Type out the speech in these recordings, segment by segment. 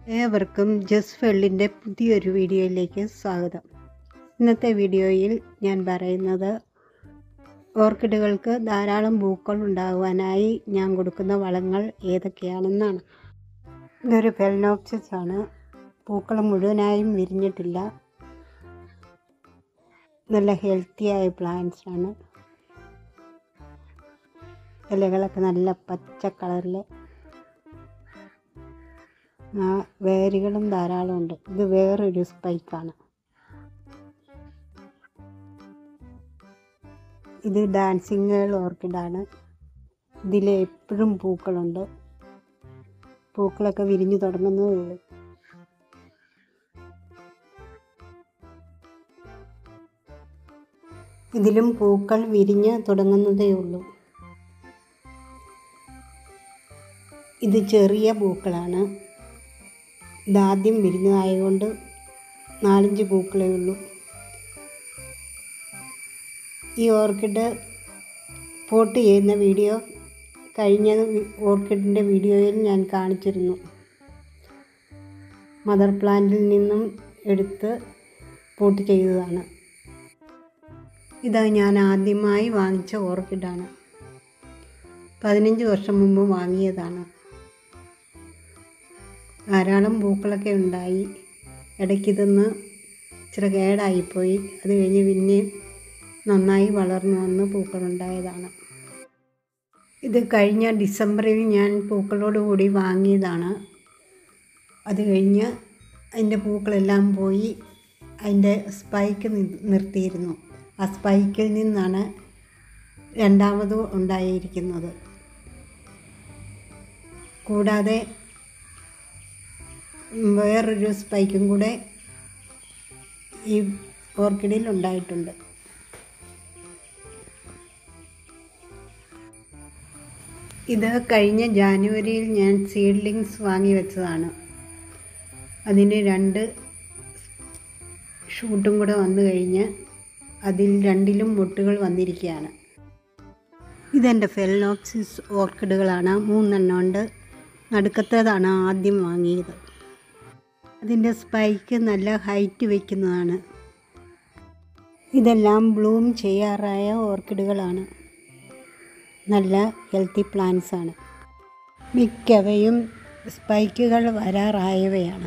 ഏവർക്കും ജസ് ഫെള്ളിൻ്റെ പുതിയൊരു വീഡിയോയിലേക്ക് സ്വാഗതം. ഇന്നത്തെ വീഡിയോയിൽ ഞാൻ പറയുന്നത് ഓർക്കിഡുകൾക്ക് ധാരാളം പൂക്കൾ ഉണ്ടാകുവാനായി ഞാൻ കൊടുക്കുന്ന വളങ്ങൾ ഏതൊക്കെയാണെന്നാണ്. ഇതൊരു ഫെലനോപ്സിസ് ആണ്. പൂക്കൾ മുഴുവനായും വിരിഞ്ഞിട്ടില്ല. നല്ല ഹെൽത്തിയായ പ്ലാന്റ്സ് ആണ്. ഇലകളൊക്കെ നല്ല പച്ച കളറിൽ, വേരുകളും ധാരാളം ഉണ്ട്. ഇത് വേറൊരു സ്പൈക്കാണ്. ഇത് ഡാൻസിങ് ഗേൾ ഓർക്കിഡാണ്. ഇതിൽ എപ്പോഴും പൂക്കളുണ്ട്. പൂക്കളൊക്കെ വിരിഞ്ഞു തുടങ്ങുന്നതേ ഉള്ളൂ. ഇതിലും പൂക്കൾ വിരിഞ്ഞ് തുടങ്ങുന്നതേ ഉള്ളൂ. ഇത് ചെറിയ പൂക്കളാണ്. ഇതാദ്യം വിരിഞ്ഞതായതുകൊണ്ട് 4-5 പൂക്കളേ ഉള്ളൂ. ഈ ഓർക്കിഡ് പോട്ട് ചെയ്യുന്ന വീഡിയോ കഴിഞ്ഞ ഓർക്കിഡിൻ്റെ വീഡിയോയിൽ ഞാൻ കാണിച്ചിരുന്നു. മദർ പ്ലാന്റിൽ നിന്നും എടുത്ത് പോട്ട് ചെയ്തതാണ്. ഇത് ഞാൻ ആദ്യമായി വാങ്ങിച്ച ഓർക്കിഡാണ്. 15 വർഷം മുമ്പ് വാങ്ങിയതാണ്. ധാരാളം പൂക്കളൊക്കെ ഉണ്ടായി. ഇടയ്ക്കിതൊന്ന് ഇച്ചിരി കേടായിപ്പോയി. അത് കഴിഞ്ഞ് പിന്നെ നന്നായി വളർന്നു വന്ന് പൂക്കളുണ്ടായതാണ്. ഇത് കഴിഞ്ഞ ഡിസംബറിൽ ഞാൻ പൂക്കളോടുകൂടി വാങ്ങിയതാണ്. അത് കഴിഞ്ഞ് അതിൻ്റെ പൂക്കളെല്ലാം പോയി. അതിൻ്റെ സ്പൈക്ക് നിർത്തിയിരുന്നു. ആ സ്പൈക്കിൽ നിന്നാണ് രണ്ടാമത് ഉണ്ടായിരിക്കുന്നത്. കൂടാതെ വേറൊരു സ്പൈക്കും കൂടെ ഈ ഓർക്കിഡിൽ ഉണ്ടായിട്ടുണ്ട്. ഇത് കഴിഞ്ഞ ജാനുവരിയിൽ ഞാൻ സീഡ്ലിങ്സ് വാങ്ങി വെച്ചതാണ്. അതിന് 2 ഷൂട്ടും കൂടെ വന്നു കഴിഞ്ഞ് അതിൽ 2ലും മൊട്ടുകൾ വന്നിരിക്കുകയാണ്. ഇതെൻ്റെ ഫെലനോപ്സിസ് ഓർക്കിഡുകളാണ്. 3 എണ്ണം ഉണ്ട്. നടുക്കത്തേതാണ് ആദ്യം വാങ്ങിയത്. അതിൻ്റെ സ്പൈക്ക് നല്ല ഹൈറ്റ് വയ്ക്കുന്നതാണ്. ഇതെല്ലാം ബ്ലൂം ചെയ്യാറായ ഓർക്കിഡുകളാണ്. നല്ല ഹെൽത്തി പ്ലാന്റ്സ് ആണ്. മിക്കവയും സ്പൈക്കുകൾ വരാറായവയാണ്.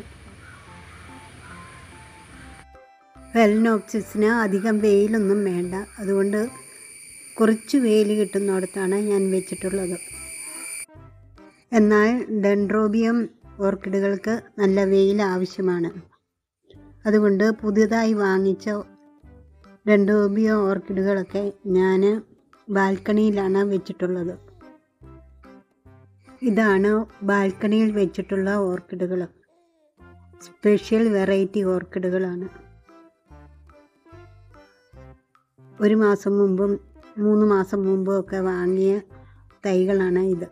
ഫെലനോപ്സിസിന് അധികം വെയിലൊന്നും വേണ്ട. അതുകൊണ്ട് കുറച്ച് വെയിൽ കിട്ടുന്നിടത്താണ് ഞാൻ വെച്ചിട്ടുള്ളത്. എന്നാൽ ഡെൻഡ്രോബിയം ഓർക്കിഡുകൾക്ക് നല്ല വെയിൽ ആവശ്യമാണ്. അതുകൊണ്ട് പുതിയതായി വാങ്ങിച്ച ഡെൻഡ്രോബിയം ഓർക്കിഡുകളൊക്കെ ഞാൻ ബാൽക്കണിയിലാണ് വെച്ചിട്ടുള്ളത്. ഇതാണ് ബാൽക്കണിയിൽ വെച്ചിട്ടുള്ള ഓർക്കിഡുകൾ. Special variety ഓർക്കിഡുകളാണ്. 1 മാസം മുമ്പും 3 മാസം മുമ്പും ഒക്കെ വാങ്ങിയ തൈകളാണ് ഇത്.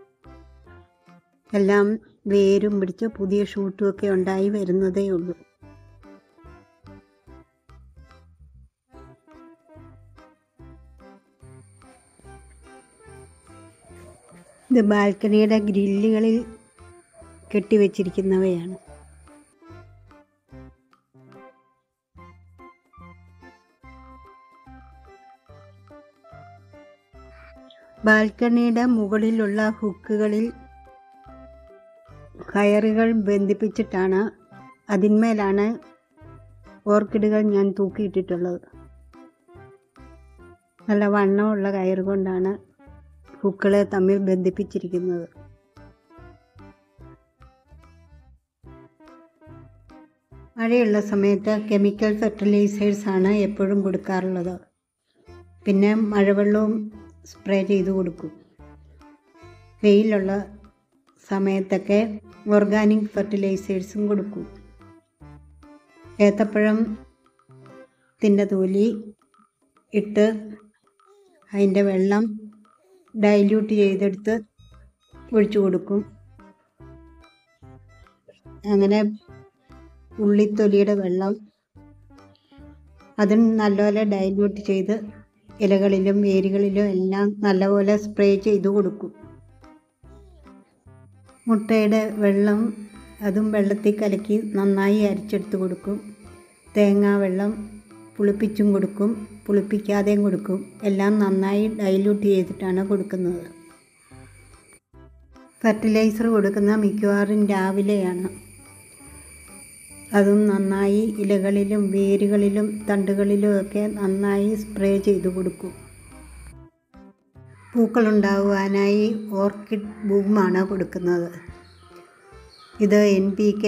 എല്ലാം വേരും പിടിച്ച് പുതിയ ഷൂട്ടും ഒക്കെ ഉണ്ടായി വരുന്നതേ ഉള്ളൂ. ഇത് ബാൽക്കണിയുടെ ഗ്രില്ലുകളിൽ കെട്ടിവെച്ചിരിക്കുന്നവയാണ്. ബാൽക്കണിയുടെ മുകളിലുള്ള ഹുക്കുകളിൽ കയറുകൾ ബന്ധിപ്പിച്ചിട്ടാണ് അതിന്മേലാണ് ഓർക്കിഡുകൾ ഞാൻ തൂക്കിയിട്ടിട്ടുള്ളത്. നല്ല വണ്ണമുള്ള കയറ് കൊണ്ടാണ് ഹുക്കുകളെ തമ്മിൽ ബന്ധിപ്പിച്ചിരിക്കുന്നത്. മഴയുള്ള സമയത്ത് കെമിക്കൽ ഫെർട്ടിലൈസേഴ്സാണ് എപ്പോഴും കൊടുക്കാറുള്ളത്. പിന്നെ മഴവെള്ളവും സ്പ്രേ ചെയ്ത് കൊടുക്കും. വെയിലുള്ള സമയത്തൊക്കെ ഓർഗാനിക് ഫെർട്ടിലൈസേഴ്സും കൊടുക്കും. ഏത്തപ്പഴത്തിൻ്റെ തൊലി ഇട്ട് അതിൻ്റെ വെള്ളം ഡൈല്യൂട്ട് ചെയ്തെടുത്ത് ഒഴിച്ചു കൊടുക്കും. അങ്ങനെ ഉള്ളിത്തൊലിയുടെ വെള്ളം അതും നല്ലപോലെ ഡൈല്യൂട്ട് ചെയ്ത് ഇലകളിലും വേരുകളിലും എല്ലാം നല്ലപോലെ സ്പ്രേ ചെയ്ത് കൊടുക്കും. മുട്ടയുടെ വെള്ളം അതും വെള്ളത്തിൽ കലക്കി നന്നായി അരിച്ചെടുത്ത് കൊടുക്കും. തേങ്ങാവെള്ളം പുളിപ്പിച്ചും കൊടുക്കും, പുളിപ്പിക്കാതെയും കൊടുക്കും. എല്ലാം നന്നായി ഡൈല്യൂട്ട് ചെയ്തിട്ടാണ് കൊടുക്കുന്നത്. ഫെർട്ടിലൈസർ കൊടുക്കുന്ന മിക്കവാറും രാവിലെയാണ്. അതും നന്നായി ഇലകളിലും വേരുകളിലും തണ്ടുകളിലുമൊക്കെ നന്നായി സ്പ്രേ ചെയ്ത് കൊടുക്കും. പൂക്കളുണ്ടാകുവാനായി ഓർക്കിഡ് ബൂമാണ് കൊടുക്കുന്നത്. ഇത് NPK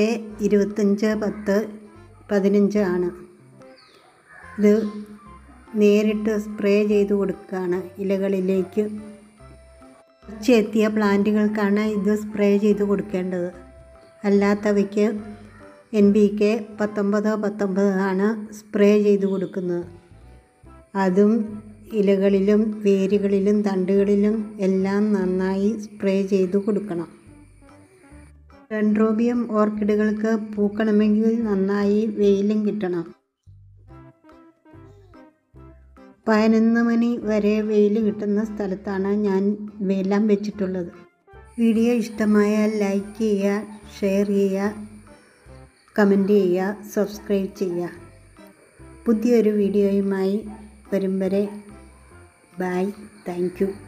25-10-15 ആണ്. ഇത് നേരിട്ട് സ്പ്രേ ചെയ്ത് കൊടുക്കുകയാണ് ഇലകളിലേക്ക്. എത്തിയ പ്ലാന്റുകൾക്കാണ് ഇത് സ്പ്രേ ചെയ്ത് കൊടുക്കേണ്ടത്. അല്ലാത്തവയ്ക്ക് NPK 19-19 ആണ് സ്പ്രേ ചെയ്ത് കൊടുക്കുന്നത്. അതും ഇലകളിലും വേരുകളിലും തണ്ടുകളിലും എല്ലാം നന്നായി സ്പ്രേ ചെയ്ത് കൊടുക്കണം. ഡെൻഡ്രോബിയം ഓർക്കിഡുകൾക്ക് പൂക്കണമെങ്കിൽ നന്നായി വെയിലും കിട്ടണം. 11 മണി വരെ വെയിൽ കിട്ടുന്ന സ്ഥലത്താണ് ഞാൻ ഇവയെല്ലാം വെച്ചിട്ടുള്ളത്. വീഡിയോ ഇഷ്ടമായാൽ ലൈക്ക് ചെയ്യുക, ഷെയർ ചെയ്യുക, കമൻറ്റ് ചെയ്യുക, സബ്സ്ക്രൈബ് ചെയ്യുക. പുതിയൊരു വീഡിയോയുമായി വരും വരെ ബൈ. Thank you.